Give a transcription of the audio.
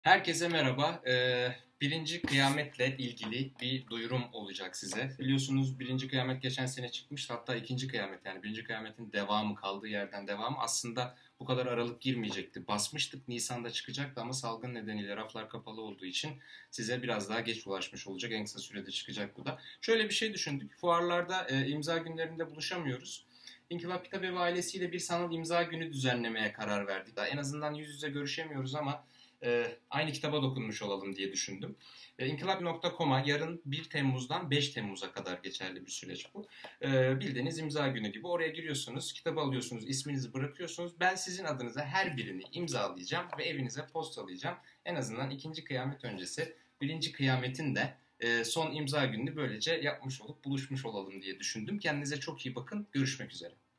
Herkese merhaba. Birinci kıyametle ilgili bir duyurum olacak size. Biliyorsunuz birinci kıyamet geçen sene çıkmıştı. Hatta ikinci kıyamet yani birinci kıyametin devamı kaldığı yerden devamı aslında bu kadar aralık girmeyecekti. Basmıştık Nisan'da çıkacaktı ama salgın nedeniyle raflar kapalı olduğu için size biraz daha geç ulaşmış olacak. En kısa sürede çıkacak bu da. Şöyle bir şey düşündük. Fuarlarda imza günlerinde buluşamıyoruz. İnkılap Kitabevi ailesiyle bir sanal imza günü düzenlemeye karar verdik. Daha en azından yüz yüze görüşemiyoruz ama aynı kitaba dokunmuş olalım diye düşündüm. İnkılap.com'a yarın 1 Temmuz'dan 5 Temmuz'a kadar geçerli bir süreç bu. Bildiğiniz imza günü gibi oraya giriyorsunuz, kitabı alıyorsunuz, isminizi bırakıyorsunuz. Ben sizin adınıza her birini imzalayacağım ve evinize postalayacağım. En azından ikinci kıyamet öncesi birinci kıyametin de son imza gününü böylece yapmış olup buluşmuş olalım diye düşündüm. Kendinize çok iyi bakın. Görüşmek üzere.